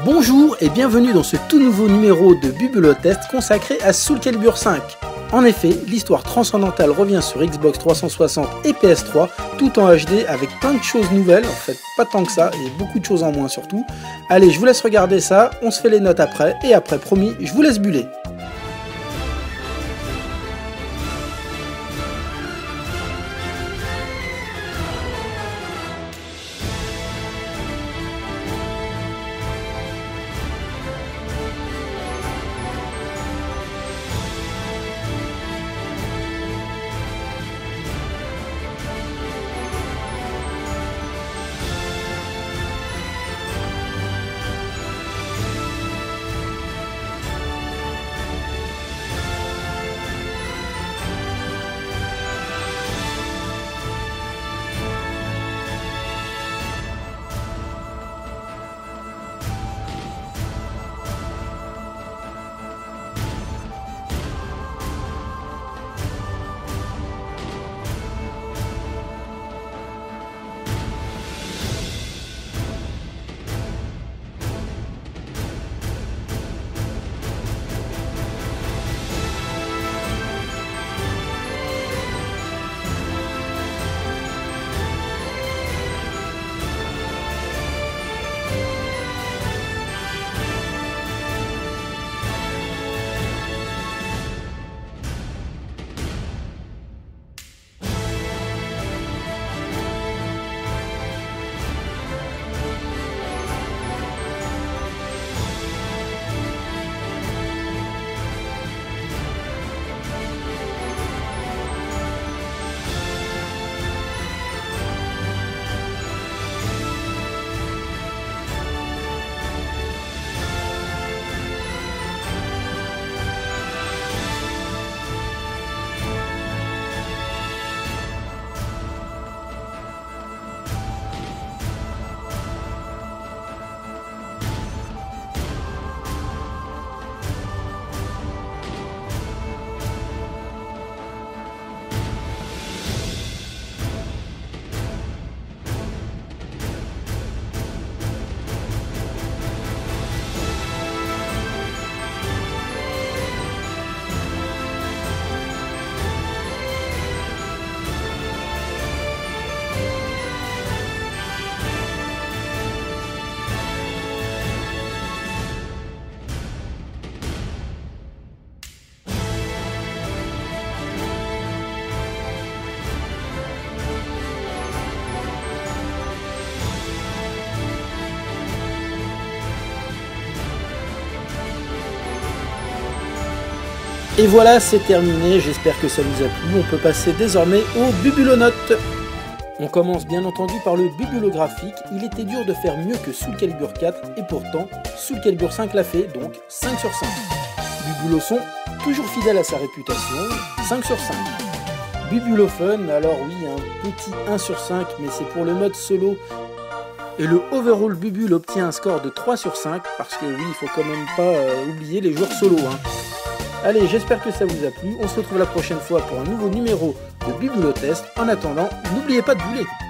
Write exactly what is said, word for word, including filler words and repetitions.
Bonjour et bienvenue dans ce tout nouveau numéro de Bubulotest consacré à Soul Calibur cinq. En effet, l'histoire transcendantale revient sur Xbox trois cent soixante et P S trois, tout en H D avec plein de choses nouvelles, en fait pas tant que ça, et beaucoup de choses en moins surtout. Allez, je vous laisse regarder ça, on se fait les notes après, et après promis, je vous laisse buller. Et voilà, c'est terminé, j'espère que ça vous a plu, on peut passer désormais aux bubulonotes. On commence bien entendu par le bubulographique, il était dur de faire mieux que Soul Calibur quatre, et pourtant, Soul Calibur cinq l'a fait, donc cinq sur cinq. Bubuloson, toujours fidèle à sa réputation, cinq sur cinq. Bubulofun, alors oui, un petit un sur cinq, mais c'est pour le mode solo. Et le Overall Bubule obtient un score de trois sur cinq, parce que oui, il faut quand même pas euh, oublier les joueurs solo, hein. Allez, j'espère que ça vous a plu, on se retrouve la prochaine fois pour un nouveau numéro de Bubulotest. En attendant, n'oubliez pas de buller.